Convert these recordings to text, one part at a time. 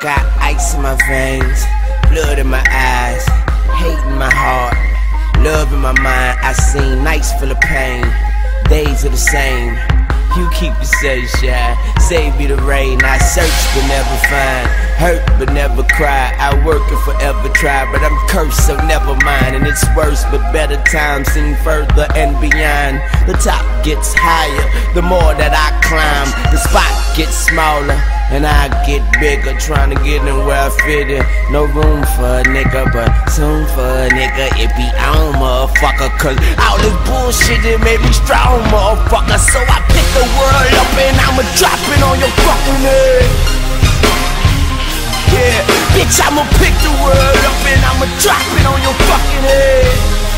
got ice in my veins, blood in my eyes, hate in my heart, love in my mind. I seen nights full of pain, days are the same. You keep yourself shy, save me the rain. I search but never find, hurt but never cry. I work and forever try, but I'm cursed, so never mind. And it's worse, but better times seem further and beyond. The top gets higher, the more that I climb. The spot gets smaller, and I get bigger, trying to get in where I fit in. No room for a nigga, but soon for a nigga it be on, motherfucker. Cause all this bullshit, it made me strong, motherfucker. So I pick the world up and I'ma drop it on your fucking head. Yeah, bitch, I'ma pick the world up and I'ma drop it on your fucking head.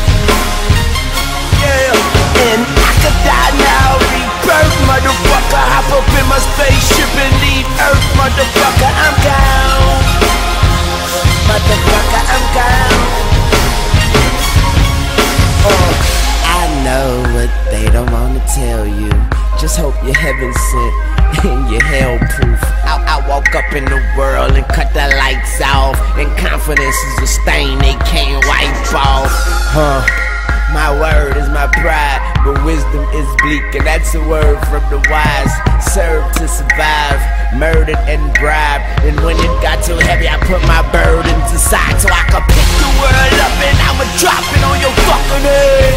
Yeah, and I could die now, rebirth, motherfucker. Hop up in my spaceship and leave Earth, motherfucker. I'm gone, motherfucker, I'm gone. I know what they don't wanna tell you. Just hope you're heaven sent and you're hell proof. I walk up in the world and cut the lights off, and confidence is a stain they can't wipe off. My word is my pride, but wisdom is bleak, and that's a word from the wise. Serve to survive, murdered and bribed, and when it got too heavy I put my burdens aside so I could pick the world up and I'ma drop it on your fucking head.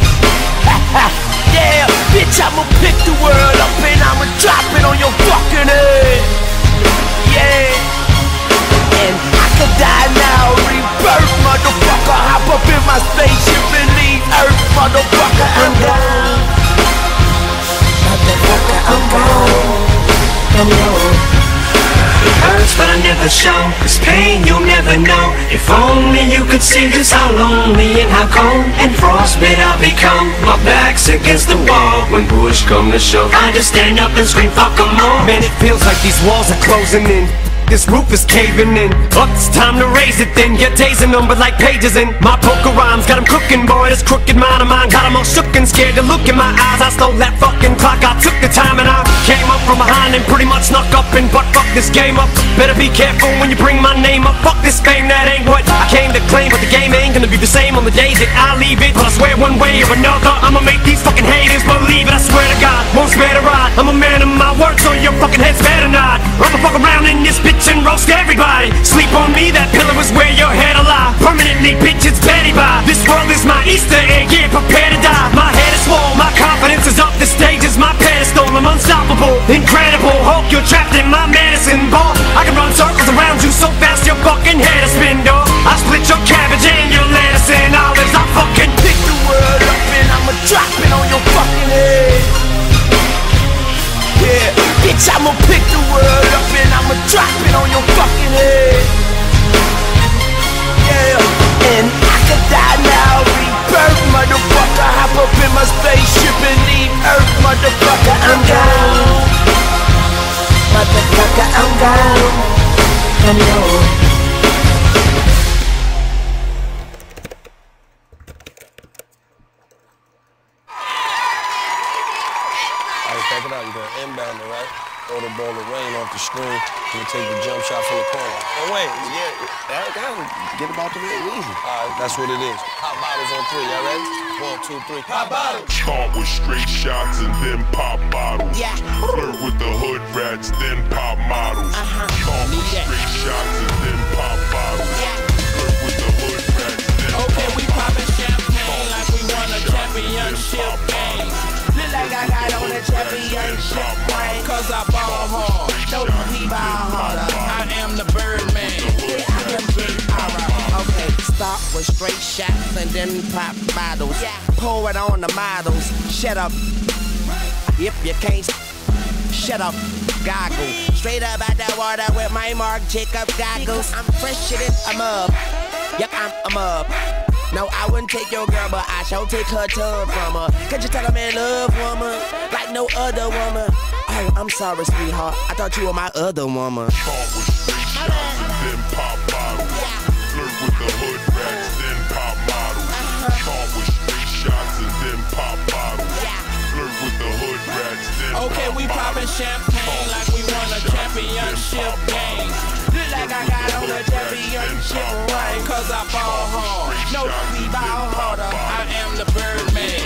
Yeah, bitch, I'ma pick the world up and I'ma drop it on your fucking head. Yeah, and I could die now, rebirth, motherfucker. Hop up in my spaceship and leave Earth, motherfucker. I'm gone, motherfucker, I'm gone. I'm gone. It hurts but I never show, cause pain you'll never know. If only you could see just how lonely and how cold and frostbit I'll become. My back's against the wall when push come to shove. I just stand up and scream fuck 'em all. Man, it feels like these walls are closing in. This roof is caving in. But it's time to raise it then. Your days are numbered like pages in my poker rhymes. Got 'em cooking, boy, this crooked mind of mine. Got 'em all shook and scared to look in my eyes. I stole that fucking clock, I took the time and I came up from behind and pretty much snuck up and butt fuck this game up. Better be careful when you bring my name up. Fuck this fame, that ain't what I came to claim. But the game ain't gonna be the same on the day that I leave it. But I swear one way or another I'ma make these fucking haters believe it. I swear to God, won't spare to ride. I'm a man of my word, so your fucking head's better not. I'ma fuck around in this bitch and roast everybody. Sleep on me, that pillow is where your head alive. Permanently, bitch, it's Betty by. This world is my Easter egg, yeah, prepare to die. My head is swole, my confidence is up. The stage is my pedestal, I'm unstoppable, incredible. Hope you're trapped in my medicine ball. I can run circles around you so fast your fucking head is spin, dog. I split your cabbage and your lettuce and olives. I fucking pick the world up and I'ma drop it on your fucking head. Yeah, bitch, I'ma pick the world up and I'ma drop it on your fucking head. Yeah, and I could die now, rebirth, motherfucker. Hop up in my spaceship and leave Earth, motherfucker. I'm gone, motherfucker, I'm gone. I'm gone. Check it out, you're gonna inbound it, right? Throw the ball of rain off the screen, and take the jump shot from the corner. Oh wait, yeah, that get about the rim easy. Alright, that's what it is. Pop bottles on three, y'all ready? 1, 2, 3, pop bottles! Start with straight shots and then pop bottles. Yeah. Flirt with the hood rats, then pop models. Start with straight shots and then pop bottles. Flirt with the hood rats, then okay, we poppin' champagne like we won a championship game. Look like I got on a championship ring. Cause I ball hard, no we ball harder. I am the Birdman, I am Big Ara. Okay, start with straight shots and then pop bottles. Pour it on the models, shut up. If you can't, shut up, goggle. Straight up out that water with my Marc Jacobs goggles. I'm fresher than I'm up, yep, I'm up. No, I wouldn't take your girl, but I shall take her tongue from her. Could you tell I'm in love, woman, like no other woman? Oh, I'm sorry, sweetheart, I thought you were my other woman. Start with straight shots and then pop bottles. Flirt with the hood rats, then pop models. Start with straight shots and then pop bottles. Flirt with the hood rats, then okay, we poppin' champagne like we won a championship game. Look like I got on a championship ring. Cause I ball hard, no we ball harder. I am the Birdman.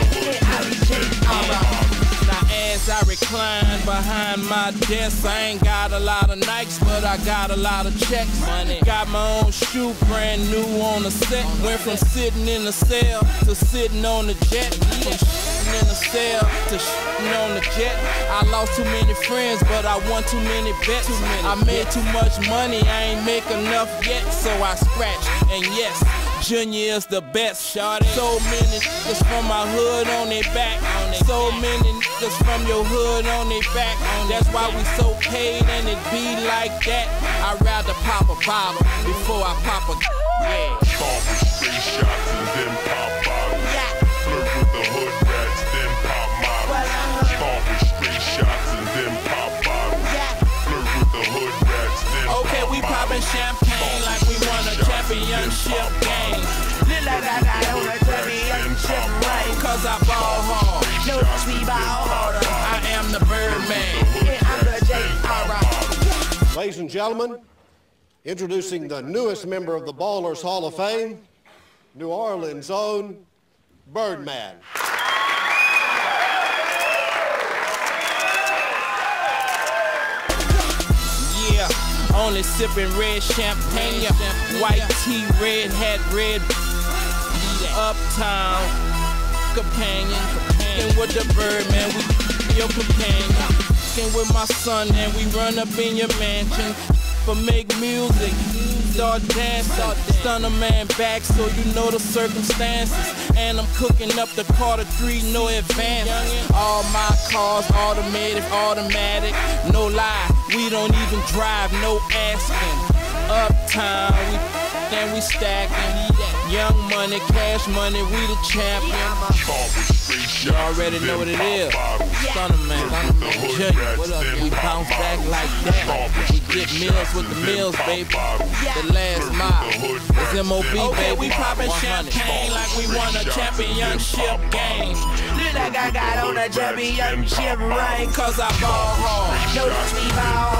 Now as I recline behind my desk, I ain't got a lot of Nikes, but I got a lot of checks. Money. Got my own shoe, brand new on the set. Went from sitting in the cell to sitting on the jet. From shitting in the cell to shitting on the jet. I lost too many friends, but I won too many bets. I made too much money, I ain't make enough yet, so I scratched. And yes, Junior is the best. Shawty. So many niggas from my hood on their back. So many niggas from your hood on their back. That's why we so paid and it be like that. I'd rather pop a bottle before I pop a yeah. Start with straight shots and then pop bottles. Flirt with the hood rats, then pop models. Start with straight shots and then pop bottles. Flirt with the hood rats, then okay, we poppin' champagne like we won a championship game. Look like I got on a championship ring. Cause I ball hard, no we ball harder. I am the Birdman, yeah, I'm the J.R. Ladies and gentlemen, introducing the newest member of the Ballers Hall of Fame, New Orleans' own Birdman. Yeah, only sipping red champagne, white tea, red hat, red uptown companion. And with the Birdman, we your companion. And with my son and we run up in your mansion. For make music, start dancing, stun a man back so you know the circumstances. And I'm cooking up the Carter 3, no advance. All my cars automatic, no lie, we don't even drive, no asking. Uptown, we stacking. Young money, cash money, we the champion. You already know what it is. Stunner man, Junior, what up? We bounce back like that. We get meals with the meals, baby. The last mile is M.O.B., baby. Okay, we poppin' champagne like we won a championship game. Look like I got on a championship ring. Cause I ball hard, no we ball